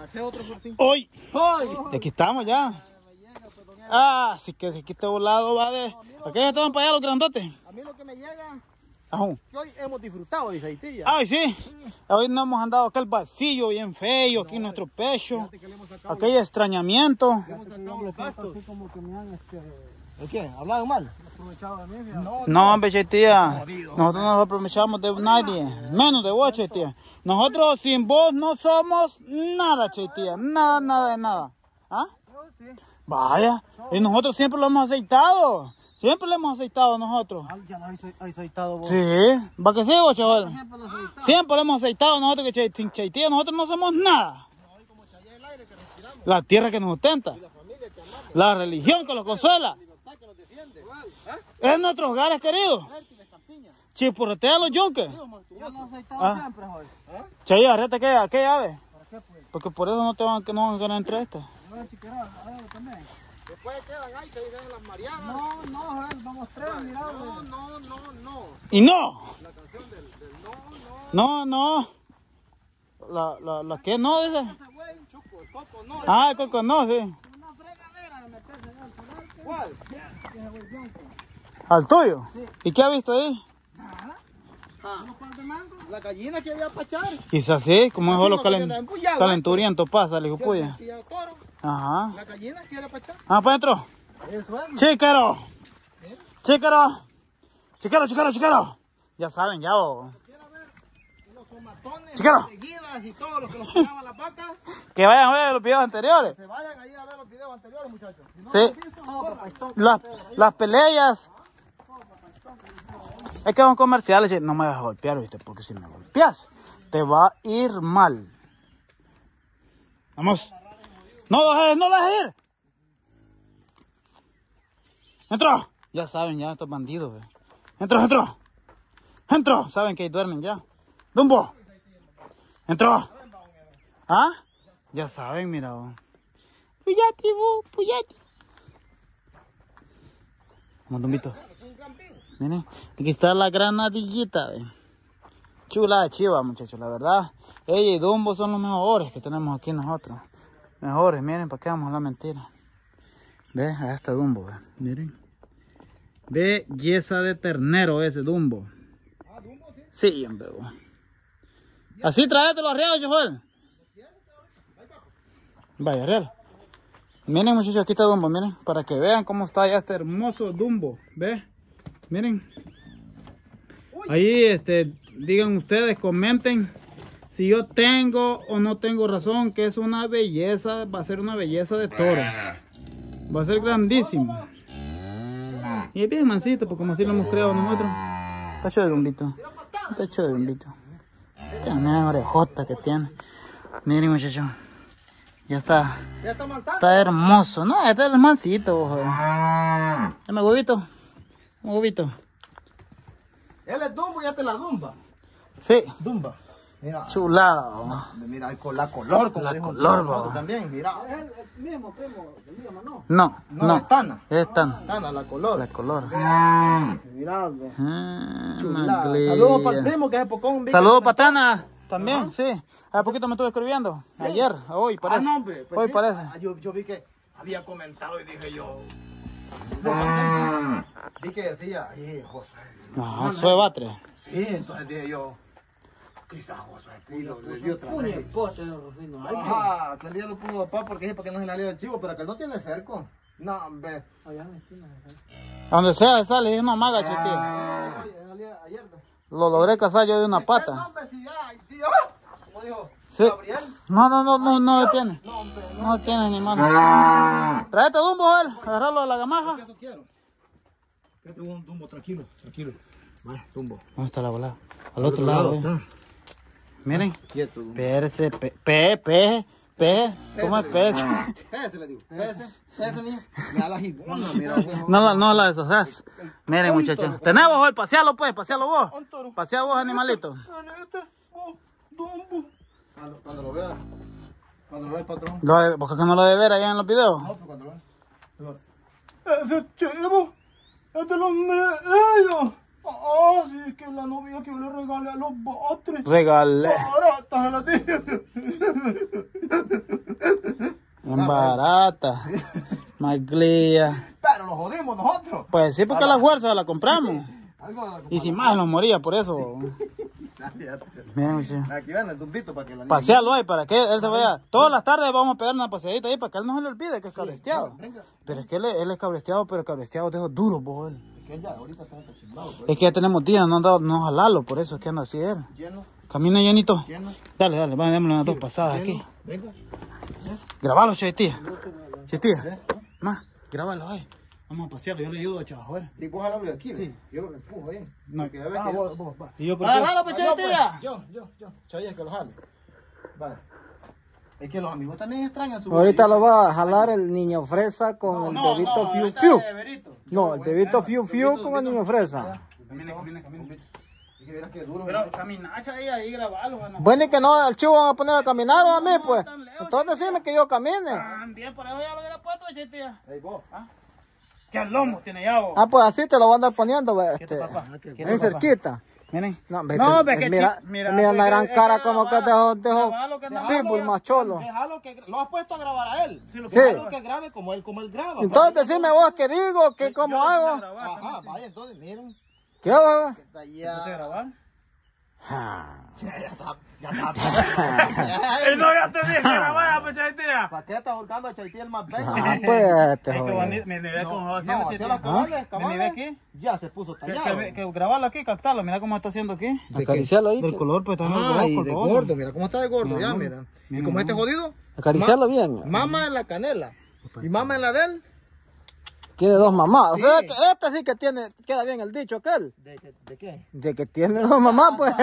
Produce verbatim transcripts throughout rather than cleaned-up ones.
Hace otro por ti. ¡Hoy! ¡Hoy! Y aquí estamos ya. Ah, sí que aquí este volado va de... ¿A qué estaban para allá los grandotes? A mí lo que me llega, Ajú. que hoy hemos disfrutado de aceitilla. Ay, sí. Hoy nos hemos andado acá el vacío bien feo, aquí en nuestro pecho. Aquí hay extrañamiento. Le hemos sacado los gastos. ¿De qué? ¿Hablaban mal? No, No, hombre, Chaitía. Nosotros no nos aprovechamos de nadie. Menos de vos, Chaitía. Nosotros sin vos no somos nada, Chaitía. Nada, nada de nada. ¿Ah? Vaya. Y nosotros siempre lo hemos aceitado. Siempre lo hemos aceitado nosotros. ya lo has aceitado vos. Sí. ¿Va que sí, vos, chaval? Siempre lo hemos aceitado nosotros, que sin Chaitía nosotros no somos nada. La tierra que nos sustenta. La religión que los consuela. Es nuestros hogares, queridos. Chipurretea los yunques. Ah. Chay, arrete aquella, aquella ave. Porque por eso no te van, no van a ganar entre estas. Después quedan ahí que dicen las mareadas. No, no, vamos tres, mira. No, no, no, no. Y no. La canción del, del no, no. No, no. La, la, la que no, dice. Choco, el coco no. Ah, el coco no, sí. Una fregadera de meterse en el ¿cuál? ¿Al tuyo? Sí. ¿Y qué ha visto ahí? Nada. Ah. La gallina quería pachar. Quizás sí, como es los calen, calenturientos pasa, le dijo puya. Ajá. La gallina quiere pachar. Ah, para adentro. Eso es. Chícaro. ¿Eh? Chícaro. Chícaro, chícaro, chícaro. Ya saben, ya vos. Chícaro. Y todos los que los pegaban las vacas. Que vayan a ver los videos anteriores. Se vayan ahí a ver los videos anteriores, muchachos. Si no sí. Visto, las, las peleas. Es que son comerciales. No me vas a golpear, ¿viste? Porque si me golpeas, te va a ir mal. Vamos. No lo dejes, no lo dejes ir. Entró. Ya saben, ya estos bandidos. ¿ve? Entró, entró. Entró. Saben que ahí duermen ya. Dumbo. Entró. ¿Ah? Ya saben, mira. Puyati, bu, puyati. Vamos, Dumbito. Miren, aquí está la granadillita. ¿ve? Chula de chiva, muchachos, la verdad. Ella y Dumbo son los mejores que tenemos aquí nosotros. Mejores, miren, para qué vamos a la mentira. Ve, allá está Dumbo, ve. Miren. Belleza de ternero ese Dumbo. Ah, Dumbo, sí. Sí, hombre. Así tráetelo arriba, chofer. Vaya, arriba. Miren, muchachos, aquí está Dumbo, miren. Para que vean cómo está ya este hermoso Dumbo. Ve, miren. Ahí, este, digan ustedes, comenten. Si yo tengo o no tengo razón, que es una belleza, va a ser una belleza de toro. Va a ser grandísimo. Y es bien mansito, porque como así lo hemos creado nosotros. Está hecho de Dumbito. Está hecho de Dumbito. Miren la orejota que tiene. Miren, muchachos. Ya está. Está hermoso. No, este es el mansito. Dame huevito. Dame huevito. Él es Dumbo y este es la Dumba. Sí. Dumba. Mira, chulada. No, mira la color, como la dijo color, un también, mira. Es el mismo primo del mío, ¿no? No, no. no. Es Tana. Es Tana. Tana, la color. La color. Mira, ve. Ah, saludos para el primo que es Pocón. Saludos para Tana. También, ajá. Sí. Hace poquito me estuve escribiendo. Sí. Ayer, hoy parece. Ah, no, hombre. Pues hoy sí. parece. Ah, yo, yo vi que había comentado y dije yo. No, vi que decía, ay, José. No, Josué Batre. Sí, entonces dije yo. Quizás José Pilo le dio otra vez. Ajá, que el día lo pudo papá porque dije para que no se le el chivo, pero que él no tiene cerco. No, hombre. Allá en la esquina. A donde sea, sale, es una maga, chiquitita. Lo logré cazar yo de una pata. ¿Cómo dijo? Sí. No, no, no, no, no detiene. No detiene ni mano. Tráete Dumbo, él. Agarrarlo de la gamaja. ¿Qué quiero? Quédate un Dumbo, tranquilo, tranquilo. Vaya, Dumbo. ¿Dónde está la bola? Al otro lado. lado Miren. Quieto, Dumbo. Pérese, pe, pe, pe, pe. ¿Cómo es pérese? Pérese, le digo. Pérese, pérese, niño. Mira la jibona, mira. No la, no la deshaces. Miren, muchachos. Tenemos hoy, pasealo pues, pasealo vos. Pasea vos, animalito. Dumbo. Cuando, cuando lo vea, cuando lo vea el patrón. ¿Por qué no lo debe ver allá en los videos? No, pero cuando lo vea. Ese chivo es de los medios. Ah, sí, es que la novia que yo le regalé a los batres. Regalé. Ahora, hasta se la dije. En barata. Maglía. Pero lo jodimos nosotros. Pues sí, porque a la fuerza la compramos. Y sin más nos moría por eso. Aquí ven el dumbito para que la pasearlo ahí, para que él se vaya. Todas las tardes vamos a pegar una paseadita ahí para que él no se le olvide que es cabresteado. Pero es que él, él es cabresteado, pero cabresteado de esos duros, vos. Él. Es que él ya ahorita está chimbado. Es que ya tenemos días, no han dado, no jalarlo, por eso es que anda así él. Lleno. Camina llenito. Lleno. Dale, dale, vamos a darle unas dos pasadas Lleno. aquí. Venga. Grabalo, Chaitía. Chaitía. Más, grabalo ahí. Vamos a pasearlo, yo le ayudo a Chavajuel. ¿Y vos jalarlo de aquí? Sí. Yo lo empujo ahí. No, que ah, que vos, vos, va. ¿Y yo por qué? Agárralo, pues, Chaitía. Yo, yo, yo. Chavilla que lo jale. Vale. Es que los amigos también extrañan su... Ahorita lo va a jalar el niño fresa con el No, bebito no, Fiu ahorita Fiu. es Berito. No, el bebito Fiu Fiu con el niño fresa. Camina, camina, camina. Y que verás que duro. Pero caminacha ahí, ahí, grabalo. Bueno, Bueno, y que no, al chivo van a poner a caminar o a mí, pues. Entonces decime que yo camine. También, por eso ya lo hubiera puesto, Chaitía. Ey, vos. ¿Ah? Que al lomo tiene ya, vos. Ah, pues así te lo voy a andar poniendo, ve, ¿Qué te, este, papá? ¿Qué te, bien papá? cerquita. Miren. No, ve, No, te- ve que mira, chi- mira, mira ve la que- gran es que cara como que grabalo, dejó, dejó grabalo que no- pitbull más cholo. Déjalo que... Lo has puesto a grabar a él. Sí, lo Sí. Déjalo que grabe como él, como él graba. Entonces decime vos qué digo, qué cómo Yo lo puse a hago. grabar, Ajá, también, sí. vaya, entonces, miren. ¿Qué hago? Está ¿Lo puse a ya... grabar? Ah. Ya está, ya está. ¡Y no, ya te dije grabar, pues, Chaitía! ¿Para qué está buscando a Chaití el más bello? Ah, pues, te Es que joder. bonito, mi nivel como va haciendo, No, Chaitía. hacia las cabales, Mi nivel cabales. aquí. Ya se puso Que, tallado. que, que grabarlo aquí, captarlo, mira cómo está haciendo aquí. Acariciarlo ahí. Del que- color, pues también Ah, y el de color. gordo, mira cómo está de gordo, Mira, ya, no. mira. Y Mira, como no. este jodido, Acariciarlo bien. mama en la canela. Y mama en la de él. Tiene dos mamás. O sea Sí. que este sí que tiene, queda bien el dicho aquel. ¿De, de, de qué? De que tiene dos mamás, pues.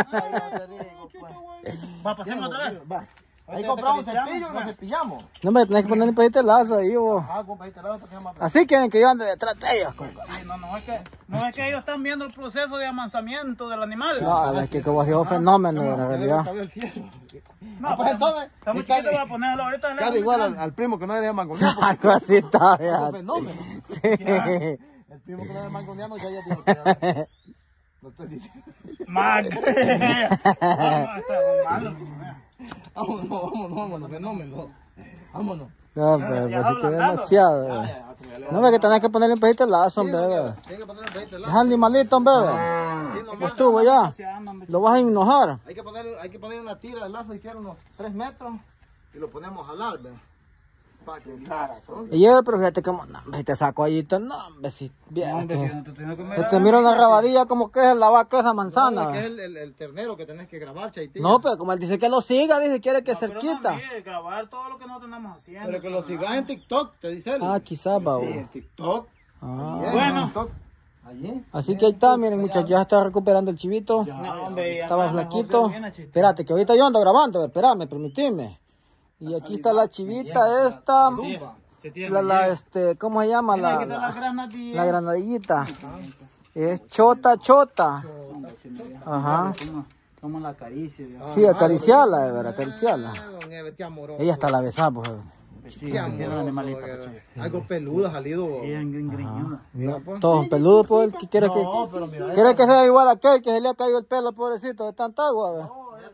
Va a pasarme otra vez. Va. Ahí Ahorita compramos te cepillo y acariciamos, lo va. cepillamos. No me tenés que poner un pedito de lazo ahí, vos. Ah, compa, ahí te la otro que llama. Así quieren que yo ande detrás de ellos, compa. Sí, no, no es que, no es que ellos están viendo el proceso de amansamiento del animal. No, es que como dijo fenómeno en Ya le realidad. cabió el fierro. No, Ah, pues entonces, está muy y cada- chiquito, voy a ponerlo ahorita. le Cada hago igual muy al, grande. al primo que no le deja mangonear. Algo así está, Es un fíjate. fenómeno. Sí. El primo que no le deja mangoneando ya ya dijo que ya- no estoy diciendo. Más. No, no, está malo. Vámonos, vámonos, vámonos, fenómeno. Vámonos. No, pero Ya pues sí que hablando. demasiado. Ya, eh. ya, ya, ya le- No ve que tenés que ponerle un pedito de lazo, hombre. ve. Tiene que ponerle veinte Es lados. animalito, hombre. ve. Sí, nomás. Ya estuvo ya. Lo vas a enojar. Hay que poner, hay que poner una tira de lazo si quiere unos tres metros y lo ponemos a jalar, ¿ve? Para que cara, ¿no? Y yo, pero fíjate cómo, no, hombre, te saco ahí, te- no, hombre, si bien. Hombre, que- que no te tengo que que mirar. te miro la rabadilla como que es la vaca esa No, manzana. que es ve. el, el, el ternero que tenés que grabar, Chaití. No, pero como él dice que lo siga, dice quiere que No, pero cerquita. también, grabar todo lo que nosotros andamos haciendo. Pero que lo sigas en TikTok, te dice él. Ah, quizás, va. Sí, vos. en TikTok. Ah. Bien, Bueno. en TikTok. Allí. Así que ahí está, miren muchachos, ya está recuperando el chivito. No, hombre, ya Estaba está mejor, flaquito. se viene, Chaitía. Espérate, que ahorita yo ando grabando, espérame, permitime. Y aquí está la chivita esta, Tumba. Chaitía, la, la, este, ¿cómo se llama? mira, La, aquí está la la, granadilla. la granadillita. Es chota, chota. Ajá. Como- Como la caricia. ya. Sí, acariciarla, de verdad, acariciarla. Ah, don Ever, qué amoroso. Ella hasta la besa, pues. Sí, Qué tiene amoroso, un animalito. don Ever. Chaitía. Algo peludo ha salido. Bien, bien griñuda. Mira, pues. Todos peludos, pues. ¿Qué quiere que, No, pero mira, quiere que sea igual a aquel que se le ha caído el pelo, pobrecito, de tanta agua, ve?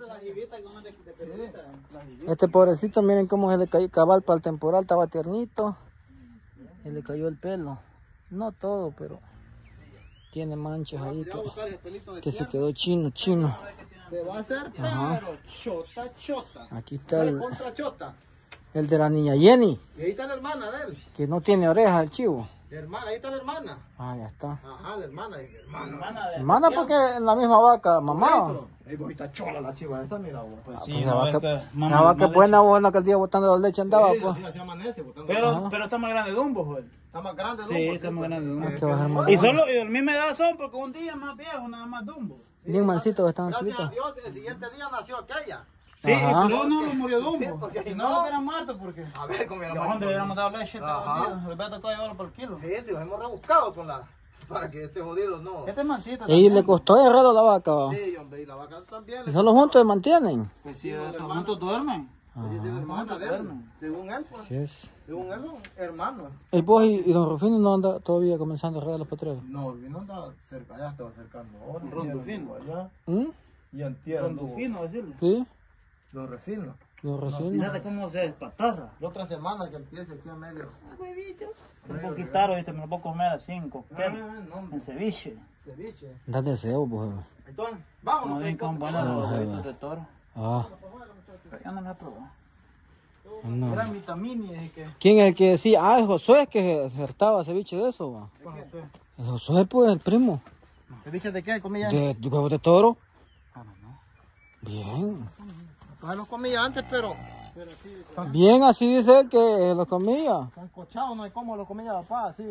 Este pobrecito, miren cómo se le cayó cabal para el temporal, estaba tiernito. Se le cayó el pelo. No todo, pero tiene manchas ahí ya que, botar ese pelito de que se tierra. quedó chino, chino. Se va a hacer, pero chota, chota. Aquí está el, Contra chota. el de la niña Jenny, Y ahí está la hermana de él. que no tiene orejas el chivo. La hermana, ahí está la hermana. Ah, ya está. Ajá, la hermana. Dije, hermana. Hermana, porque en la misma vaca, mamá. Ahí voy, está chola la chiva esa, mira vos. Pues Ah, sí, pues no, la es vaca, que la mama- vaca mama buena, buena que el día botando la leche andaba, Sí, pues. así, así amanece. botando- Pero, pero está más grande de Dumbo, joder. Está más grande, ¿no? Sí, Porque, está más pues, grande de Dumbo. Hay que bajar más. Y solo, y de la misma edad son, porque un día más viejo, nada más Dumbo. Bien mansito estaban Gracias a chiquitos. Dios, el siguiente día nació aquella. Sí, Ajá. pero no lo murió Dumbo. Sí, porque si si no, no- lo hubieran muerto, porque. A ver, cómo ¿De era dónde hubiéramos dado leche todos Ajá. los días? Les hubiera tocado llevarlo por el kilo. Sí, sí, los hemos rebuscado con la... Para que este jodido no... Este es mansito. Y también. le costó herrero la vaca, va. Sí, hombre, y la vaca también. Y solo juntos se mantienen. Pues sí, estos juntos duermen. Sí, tiene hermana de él. duermen. Según él, pues. Así es. Según él, hermano. El vos y, y don Rufino no anda todavía comenzando a regar los potreros. No, no andaba cerca, allá estaba acercando. Rondufino. Allá. ¿Mm? Y antier anduvo. Rondufino, decirle. ¿Sí? Don Refino. Los recinos. Fíjate cómo se despatarra. La otra semana que empiece aquí a medio. Un poquito caro, ¿viste? Me lo puedo comer así en cóctel, Ah, no, en ceviche. ceviche. Da deseo, pues. Entonces, No vámonos. dicen que son buenos Ah, los ahí huevitos va. de toro. Ah, Pero yo no los he probado. no. Eran vitaminas, dije que... ¿Quién es el que decía? Ah, el Josué es que acertaba ceviche de eso, va. El Josué, pues, el primo. ¿Ceviche de qué comía? De, de huevos de toro. Ah, no, no. Bien. Pues los comía antes, pero Bien, así dice él que lo comía. sancochado, no hay cómo lo comía papá, así.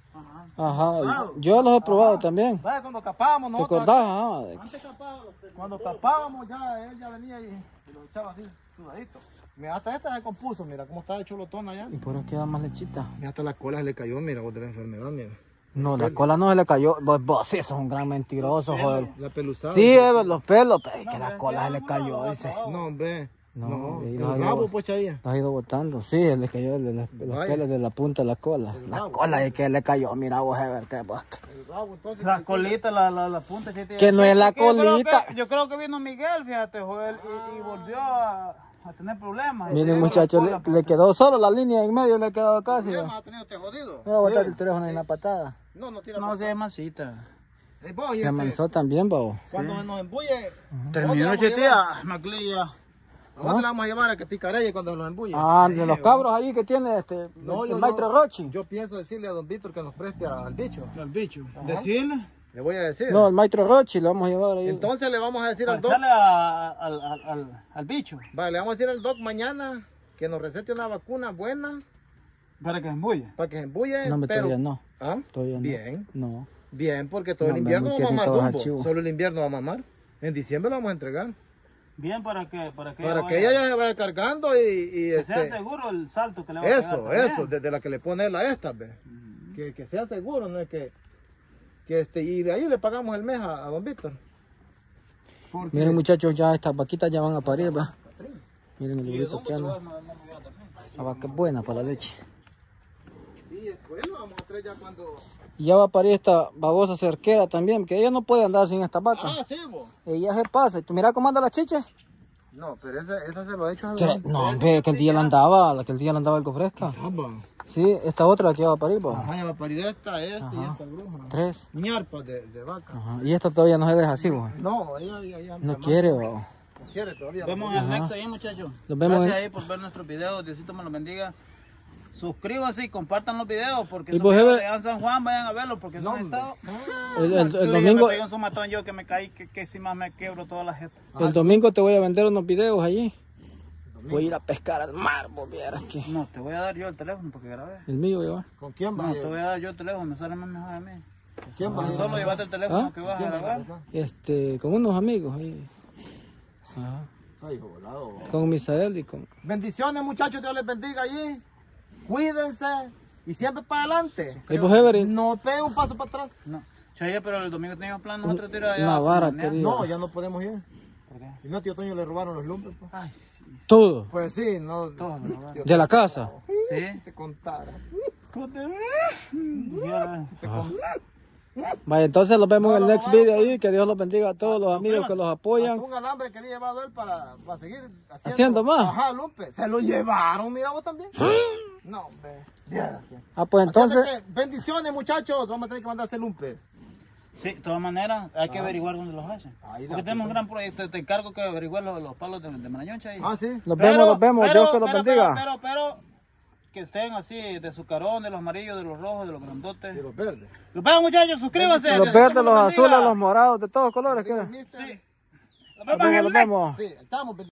Ajá. Yo los he probado también. ¿Sabes? Cuando capábamos ¿Te nosotros. acordás? Ajá. de- Antes capábamos. Cuando capábamos ya, él ya venía y, y lo echaba así, sudadito. Mira, hasta este se compuso, mira cómo está hecho lotón allá. Y por eso queda más lechita. Mira, hasta la cola se le cayó, mira, vos de la enfermedad, mira. No, la cola no se le cayó. Vos, vos sí, sos un gran mentiroso, joder. La peluzada. Sí, Ever, los pelos, pero es que la cola se le cayó, dice. No, hombre. No, No, y el no ha ido- rabo, pues, ahí. Lo ha ido botando. Sí, se le cayó de los, los Vaya. pelos de la punta de la cola. La rabo. cola es que le cayó, mira vos, Ever, que bosque. El rabo, entonces. La colita, la, la, la punta que tiene. Que no es la Que yo creo colita. que- Yo creo que vino Miguel, fíjate, Joel, y, y volvió a, a tener problemas. Miren, muchachos, le, le quedó solo la línea en medio, le quedó casi. ¿Qué va. más ha tenido este jodido? Voy a botar el teléfono en la patada. No, no tira. No, se es masita. Eh, vos, y Se este, amansó también, babo. Cuando nos embulle. Terminó ese día, Maclilla. ¿A dónde le vamos a llevar a que picareye cuando nos embulle? Ah, de los cabros ahí que tiene este, No, el yo maestro no. Rochi. Yo pienso decirle a don Víctor que nos preste al bicho. Al bicho. Decirle. Le voy a decir. No, el maestro Rochi lo vamos a llevar ahí. Entonces le vamos a decir al doc. Echarle a- al, al, al, al bicho. Vale, le vamos a decir al doc mañana que nos recete una vacuna buena Para que se embulle. para que se embulle. No, me pero... todavía no. ¿Ah? Todavía no. Bien, No. bien, porque todo No, el me invierno va a quieren mamar todos Dumbo. archivos. Solo el invierno va a mamar. En diciembre lo vamos a entregar. Bien, para que, para que, Para ella que vaya- ella ya se vaya cargando y, y que sea este, seguro el salto que le va a pegar eso, también. eso, desde la que le pone él a esta, ¿ves? Que, que sea seguro, no es que, que este, y de ahí le pagamos el mes a, a don Víctor. Porque- Miren, muchachos, ya estas vaquitas ya van a parir, va. Miren el librito que anda. La vaca es buena para la leche. Y después lo vamos a traer ya cuando... Y ya va a parir esta babosa cerquera también, que ella no puede andar sin esta vaca. Ah, sí, vos. Ella se pasa. ¿Tú mira cómo anda la chicha? No, pero esa, esa se lo ha hecho a Que la- no, hombre, que el día la andaba, la que el día la andaba algo fresca. Samba. Sí, esta otra que va a parir, va. Ajá, ya va a parir esta, esta y esta bruja. Tres. Ñarpas de, de vaca. Ajá. Y esta todavía no se deja así, va. No, ella, ella, ella No quiere, va. no quiere todavía. Vemos el next ahí, muchachos. Los vemos Gracias en- ahí por ver nuestros videos. Diosito me los bendiga. Suscríbanse y compartan los videos porque Y esos vos, videos Ever- de An San Juan vayan a verlos porque No, son hombre. estados. El, el- el Yo dije, domingo, me pegué un somatón yo que me caí, que, que si más me quebro toda la jeta. el domingo te voy a vender unos videos allí. Voy a ir a pescar al mar, vos vieras que. No, te voy a dar yo el teléfono porque grabé. El mío, ya va. ¿Con quién va? No, a te ir? voy a dar yo el teléfono, me sale más mejor a mí. ¿Con quién va? a ir? Solo llevate el teléfono ¿Ah? que vas a ¿Quién va a ir, grabar. papá? Este, con unos amigos ahí. Ajá. Ay, volado. Con Misael y con. Bendiciones, muchachos, Dios les bendiga allí. Cuídense y siempre para adelante. ¿Y vos, Everin? No peguen un paso para atrás. No. Chaye, pero el domingo teníamos plan nosotros tirar allá. Una vara, planear. querido. No, ya no podemos ir. ¿Por qué? Si no, tío Toño le robaron los lumpes. Pues, Ay, sí. Todo. pues sí, no. Todo lo robaron. tío De la casa. Sí. te contara. Ya. Te contara. Vaya, entonces los vemos en el No, no, next no, video no. ahí. Que Dios los bendiga a todos los amigos que los apoyan. Hasta un alambre que había llevado él para, para seguir haciendo, ¿Haciendo más? Ajá, lumpe. Se lo llevaron, mira vos también. No, hombre. Viera que- Ah, pues Así es de entonces. que, bendiciones, muchachos. Vamos a tener que mandar a hacer lumpes. Sí, de todas maneras, hay que averiguar dónde los hacen. Ahí la Porque tenemos un puta. gran proyecto. Te encargo que averiguar los, los palos de, de Marañón, Chaye. Ah, sí. Los Pero- vemos, los vemos. pero- Dios que los pero- bendiga. Pero, pero, pero, que estén así, de sucarón, de los amarillos, de los rojos, de los grandotes. Y los verdes. Los vemos, muchachos, suscríbanse. Los que verdes, Dios los bendiga. azules, los morados, de todos colores. ¿qué? Mister. Sí. Los Los vemos en vemos, el los next. vemos. Sí, estamos.